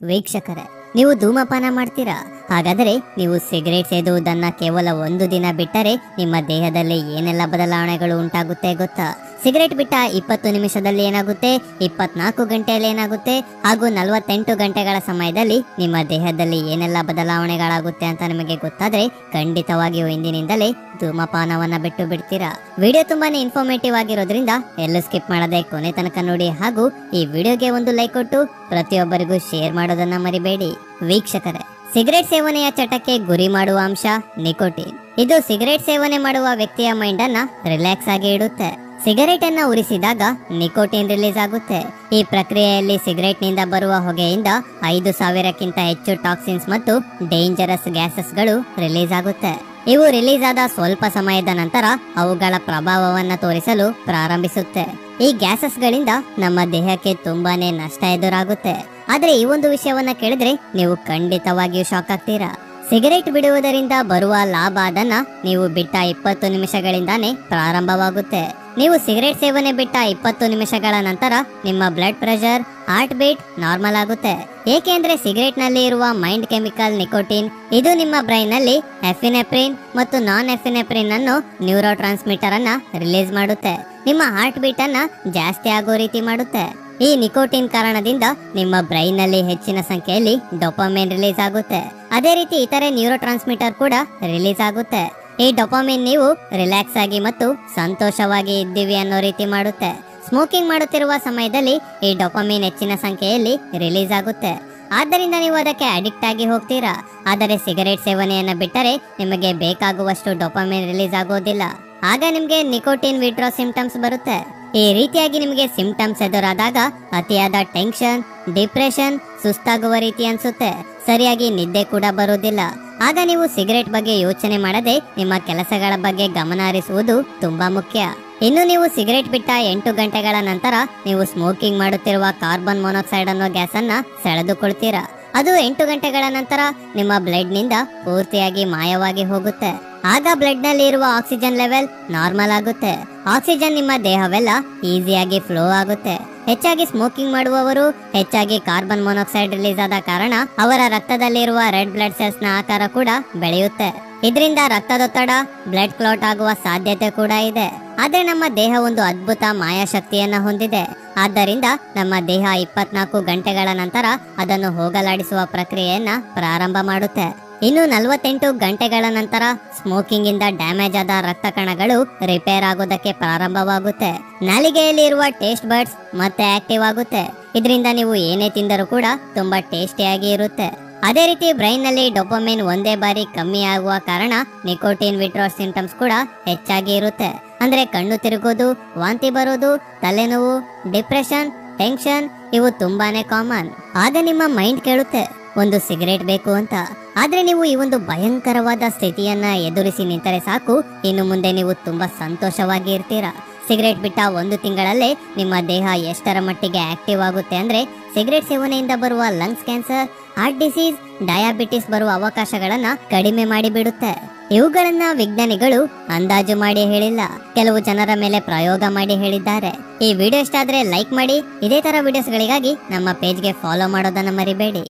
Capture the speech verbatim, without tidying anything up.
ವೀಕ್ಷಕರೇ, ನೀವು ಧೂಮಪಾನ ಮಾಡ್ತೀರಾ? ಹಾಗಾದರೆ ನೀವು ಸಿಗರೇಟ್ ಸೇದುವುದನ್ನ ಕೇವಲ ಒಂದು ದಿನ ಬಿಟ್ಟರೆ ನಿಮ್ಮ ದೇಹದಲ್ಲಿ ಏನೆಲ್ಲ ಬದಲಾವಣೆಗಳು ಉಂಟಾಗುತ್ತೆ ಗೊತ್ತಾ? ಸಿಗರೇಟ್ ಬಿಟ್ಟ ಇಪ್ಪತ್ತು ನಿಮಿಷದಲ್ಲಿ ಏನಾಗುತ್ತೆ, ಇಪ್ಪತ್ನಾಲ್ಕು ಗಂಟೆಯಲ್ಲಿ ಏನಾಗುತ್ತೆ, ಹಾಗೂ ನಲವತ್ತೆಂಟು ಗಂಟೆಗಳ ಸಮಯದಲ್ಲಿ ನಿಮ್ಮ ದೇಹದಲ್ಲಿ ಏನೆಲ್ಲ ಬದಲಾವಣೆಗಳಾಗುತ್ತೆ ಅಂತ ನಿಮಗೆ ಗೊತ್ತಾದ್ರೆ ಖಂಡಿತವಾಗಿಯೂ ಇಂದಿನಿಂದಲೇ ಧೂಮಪಾನವನ್ನ ಬಿಟ್ಟು ಬಿಡ್ತೀರಾ. ವಿಡಿಯೋ ತುಂಬಾನೇ ಇನ್ಫಾರ್ಮೇಟಿವ್ ಆಗಿರೋದ್ರಿಂದ ಎಲ್ಲೂ ಸ್ಕಿಪ್ ಮಾಡದೆ ಕೊನೆ ತನಕ ನೋಡಿ, ಹಾಗೂ ಈ ವಿಡಿಯೋಗೆ ಒಂದು ಲೈಕ್ ಕೊಟ್ಟು ಪ್ರತಿಯೊಬ್ಬರಿಗೂ ಶೇರ್ ಮಾಡೋದನ್ನ ಮರಿಬೇಡಿ. ವೀಕ್ಷಕರೇ, ಸಿಗರೇಟ್ ಸೇವನೆಯ ಚಟಕ್ಕೆ ಗುರಿ ಮಾಡುವ ಅಂಶ ನಿಕೋಟಿನ್. ಇದು ಸಿಗರೇಟ್ ಸೇವನೆ ಮಾಡುವ ವ್ಯಕ್ತಿಯ ಮೈಂಡ್ ಅನ್ನ ರಿಲ್ಯಾಕ್ಸ್ ಆಗಿ ಇಡುತ್ತೆ. ಸಿಗರೇಟ್ ಅನ್ನ ಉರಿಸಿದಾಗ ನಿಕೋಟಿನ್ ರಿಲೀಸ್ ಆಗುತ್ತೆ. ಈ ಪ್ರಕ್ರಿಯೆಯಲ್ಲಿ ಸಿಗರೇಟ್ ನಿಂದ ಬರುವ ಹೊಗೆಯಿಂದ ಐದು ಸಾವಿರಕ್ಕಿಂತ ಹೆಚ್ಚು ಟಾಕ್ಸಿನ್ಸ್ ಮತ್ತು ಡೇಂಜರಸ್ ಗ್ಯಾಸಸ್ ಗಳು ರಿಲೀಸ್ ಆಗುತ್ತೆ. ಇವು ರಿಲೀಸ್ ಆದ ಸ್ವಲ್ಪ ಸಮಯದ ನಂತರ ಅವುಗಳ ಪ್ರಭಾವವನ್ನ ತೋರಿಸಲು ಪ್ರಾರಂಭಿಸುತ್ತೆ. ಈ ಗ್ಯಾಸಸ್ ಗಳಿಂದ ನಮ್ಮ ದೇಹಕ್ಕೆ ತುಂಬಾನೇ ನಷ್ಟ ಎದುರಾಗುತ್ತೆ. ಆದ್ರೆ ಈ ಒಂದು ವಿಷಯವನ್ನ ಕೇಳಿದ್ರೆ ನೀವು ಖಂಡಿತವಾಗಿಯೂ ಶಾಕ್ ಆಗ್ತೀರಾ. ಸಿಗರೇಟ್ ಬಿಡುವುದರಿಂದ ಬರುವ ಲಾಭ ಅದನ್ನ ನೀವು ಬಿಟ್ಟ ಇಪ್ಪತ್ತು ನಿಮಿಷಗಳಿಂದಾನೇ ಪ್ರಾರಂಭವಾಗುತ್ತೆ. ನೀವು ಸಿಗರೇಟ್ ಸೇವನೆ ಬಿಟ್ಟ ಇಪ್ಪತ್ತು ನಿಮಿಷಗಳ ನಂತರ ನಿಮ್ಮ blood pressure, heart beat normal ಆಗುತ್ತೆ. ಏಕೆಂದ್ರೆ ಸಿಗರೇಟ್ ನಲ್ಲಿ ಇರುವ ಮೈಂಡ್ ಕೆಮಿಕಲ್ ನಿಕೋಟಿನ್ ಇದು ನಿಮ್ಮ ಬ್ರೈನ್ ನಲ್ಲಿ ಎಫಿನೆಫ್ರಿನ್ ಮತ್ತು ನಾನ್ ಎಫಿನೆಫ್ರಿನ್ ಅನ್ನು ನ್ಯೂರೋ ಟ್ರಾನ್ಸ್ಮಿಟರ್ ಅನ್ನ ರಿಲೀಸ್ ಮಾಡುತ್ತೆ. ನಿಮ್ಮ ಹಾರ್ಟ್ ಬೀಟ್ ಅನ್ನ ಜಾಸ್ತಿ ಆಗೋ ರೀತಿ ಮಾಡುತ್ತೆ. ಈ ನಿಕೋಟಿನ್ ಕಾರಣದಿಂದ ನಿಮ್ಮ ಬ್ರೈನ್ ನಲ್ಲಿ ಹೆಚ್ಚಿನ ಸಂಖ್ಯೆಯಲ್ಲಿ ಡೋಪಾಮೈನ್ ರಿಲೀಸ್ ಆಗುತ್ತೆ. ಅದೇ ರೀತಿ ಇತರೆ ನ್ಯೂರೋ ಟ್ರಾನ್ಸ್ಮಿಟರ್ ಕೂಡ ರಿಲೀಸ್ ಆಗುತ್ತೆ. ಈ ಡೋಪಾಮೈನ್ ನೀವು ರಿಲ್ಯಾಕ್ಸ್ ಆಗಿ ಮತ್ತು ಸಂತೋಷವಾಗಿ ಇದ್ದೀವಿ ಅನ್ನೋ ರೀತಿ ಮಾಡುತ್ತೆ. ಸ್ಮೋಕಿಂಗ್ ಮಾಡುತ್ತಿರುವ ಸಮಯದಲ್ಲಿ ಈ ಡೋಪಾಮೈನ್ ಹೆಚ್ಚಿನ ಸಂಖ್ಯೆಯಲ್ಲಿ ರಿಲೀಸ್ ಆಗುತ್ತೆ. ಆದ್ದರಿಂದ ನೀವು ಅದಕ್ಕೆ ಅಡಿಕ್ಟ್ ಆಗಿ ಹೋಗ್ತೀರಾ. ಆದರೆ ಸಿಗರೇಟ್ ಸೇವನೆಯನ್ನ ಬಿಟ್ಟರೆ ನಿಮಗೆ ಬೇಕಾಗುವಷ್ಟು ಡೋಪಾಮೈನ್ ರಿಲೀಸ್ ಆಗೋದಿಲ್ಲ. ಆಗ ನಿಮ್ಗೆ ನಿಕೋಟಿನ್ ವಿಡ್ರಾ ಸಿಂಪ್ಟಮ್ಸ್ ಬರುತ್ತೆ. ಈ ರೀತಿಯಾಗಿ ನಿಮಗೆ ಸಿಂಪ್ಟಮ್ಸ್ ಎದುರಾದಾಗ ಅತಿಯಾದ ಟೆನ್ಷನ್, ಡಿಪ್ರೆಷನ್, ಸುಸ್ತಾಗುವ ರೀತಿ ಅನ್ಸುತ್ತೆ. ಸರಿಯಾಗಿ ನಿದ್ದೆ ಕೂಡ ಬರುವುದಿಲ್ಲ. ಆಗ ನೀವು ಸಿಗರೇಟ್ ಬಗ್ಗೆ ಯೋಚನೆ ಮಾಡದೆ ನಿಮ್ಮ ಕೆಲಸಗಳ ಬಗ್ಗೆ ಗಮನ ಹರಿಸುವುದು ತುಂಬಾ ಮುಖ್ಯ. ಇನ್ನು ನೀವು ಸಿಗರೇಟ್ ಬಿಟ್ಟ ಎಂಟು ಗಂಟೆಗಳ ನಂತರ ನೀವು ಸ್ಮೋಕಿಂಗ್ ಮಾಡುತ್ತಿರುವ ಕಾರ್ಬನ್ ಮೊನಾಕ್ಸೈಡ್ ಅನ್ನೋ ಗ್ಯಾಸ್ ಅನ್ನ ಸೆಳೆದುಕೊಳ್ತೀರಾ. ಅದು ಎಂಟು ಗಂಟೆಗಳ ನಂತರ ನಿಮ್ಮ ಬ್ಲಡ್ ನಿಂದ ಪೂರ್ತಿಯಾಗಿ ಮಾಯವಾಗಿ ಹೋಗುತ್ತೆ. ಆಗ ಬ್ಲಡ್ ನಲ್ಲಿ ಇರುವ ಆಕ್ಸಿಜನ್ ಲೆವೆಲ್ ನಾರ್ಮಲ್ ಆಗುತ್ತೆ. ಆಕ್ಸಿಜನ್ ನಿಮ್ಮ ದೇಹವೆಲ್ಲ ಈಸಿಯಾಗಿ ಫ್ಲೋ ಆಗುತ್ತೆ. ಹೆಚ್ಚಾಗಿ ಸ್ಮೋಕಿಂಗ್ ಮಾಡುವವರು ಹೆಚ್ಚಾಗಿ ಕಾರ್ಬನ್ ಮೊನಾಕ್ಸೈಡ್ ರಿಲೀಸ್ ಆದ ಕಾರಣ ಅವರ ರಕ್ತದಲ್ಲಿರುವ ರೆಡ್ ಬ್ಲಡ್ ಸೆಲ್ಸ್ ನ ಆಕಾರ ಕೂಡ ಬೆಳೆಯುತ್ತೆ. ಇದರಿಂದ ರಕ್ತದೊತ್ತಡ, ಬ್ಲಡ್ ಕ್ಲಾಟ್ ಆಗುವ ಸಾಧ್ಯತೆ ಕೂಡ ಇದೆ. ಆದ್ರೆ ನಮ್ಮ ದೇಹ ಒಂದು ಅದ್ಭುತ ಮಾಯಾಶಕ್ತಿಯನ್ನ ಹೊಂದಿದೆ. ಆದ್ದರಿಂದ ನಮ್ಮ ದೇಹ ಇಪ್ಪತ್ನಾಲ್ಕು ಗಂಟೆಗಳ ನಂತರ ಅದನ್ನು ಹೋಗಲಾಡಿಸುವ ಪ್ರಕ್ರಿಯೆಯನ್ನ ಪ್ರಾರಂಭ ಮಾಡುತ್ತೆ. ಇನ್ನು ನಲವತ್ತೆಂಟು ಗಂಟೆಗಳ ನಂತರ ಸ್ಮೋಕಿಂಗ್ ಇಂದ ಡ್ಯಾಮೇಜ್ ಆದ ರಕ್ತ ಕಣಗಳು ರಿಪೇರ್ ಆಗೋದಕ್ಕೆ ಪ್ರಾರಂಭವಾಗುತ್ತೆ. ನಾಲಿಗೆಯಲ್ಲಿ ಇರುವ ಟೇಸ್ಟ್ ಬರ್ಡ್ಸ್ ಮತ್ತೆ ಆಕ್ಟಿವ್ ಆಗುತ್ತೆ. ಇದರಿಂದ ನೀವು ಏನೇ ತಿಂದರೂ ಕೂಡ ತುಂಬಾ ಟೇಸ್ಟಿಯಾಗಿ ಇರುತ್ತೆ. ಅದೇ ರೀತಿ ಬ್ರೈನ್ ನಲ್ಲಿ ಡೋಪಾಮೈನ್ ಒಂದೇ ಬಾರಿ ಕಮ್ಮಿ ಆಗುವ ಕಾರಣ ನಿಕೋಟಿನ್ ವಿಡ್ರಾಲ್ ಸಿಂಪ್ಟಮ್ಸ್ ಕೂಡ ಹೆಚ್ಚಾಗಿ ಇರುತ್ತೆ. ಅಂದ್ರೆ ಕಣ್ಣು ತಿರುಗೋದು, ವಾಂತಿ ಬರೋದು, ತಲೆನೋವು, ಡಿಪ್ರೆಷನ್, ಟೆನ್ಷನ್ ಇವು ತುಂಬಾನೇ ಕಾಮನ್. ಆಗ ನಿಮ್ಮ ಮೈಂಡ್ ಕೇಳುತ್ತೆ ಒಂದು ಸಿಗರೇಟ್ ಬೇಕು ಅಂತ. ಆದ್ರೆ ನೀವು ಈ ಒಂದು ಭಯಂಕರವಾದ ಸ್ಥಿತಿಯನ್ನ ಎದುರಿಸಿ ನಿಂತರೆ ಸಾಕು, ಇನ್ನು ಮುಂದೆ ನೀವು ತುಂಬಾ ಸಂತೋಷವಾಗಿ ಇರ್ತೀರಾ. ಸಿಗರೇಟ್ ಬಿಟ್ಟ ಒಂದು ತಿಂಗಳಲ್ಲೇ ನಿಮ್ಮ ದೇಹ ಎಷ್ಟರ ಮಟ್ಟಿಗೆ ಆಕ್ಟಿವ್ ಆಗುತ್ತೆ ಅಂದ್ರೆ ಸಿಗರೇಟ್ ಸೇವನೆಯಿಂದ ಬರುವ lungs cancer, heart disease, diabetes ಬರುವ ಅವಕಾಶಗಳನ್ನ ಕಡಿಮೆ ಮಾಡಿಬಿಡುತ್ತೆ. ಇವುಗಳನ್ನ ವಿಜ್ಞಾನಿಗಳು ಅಂದಾಜು ಮಾಡಿ ಹೇಳಿಲ್ಲ, ಕೆಲವು ಜನರ ಮೇಲೆ ಪ್ರಯೋಗ ಮಾಡಿ ಹೇಳಿದ್ದಾರೆ. ಈ ವಿಡಿಯೋ ಇಷ್ಟ ಆದ್ರೆ ಲೈಕ್ ಮಾಡಿ. ಇದೇ ತರ ವಿಡಿಯೋಸ್ಗಳಿಗಾಗಿ ನಮ್ಮ ಪೇಜ್ಗೆ ಫಾಲೋ ಮಾಡೋದನ್ನ ಮರಿಬೇಡಿ.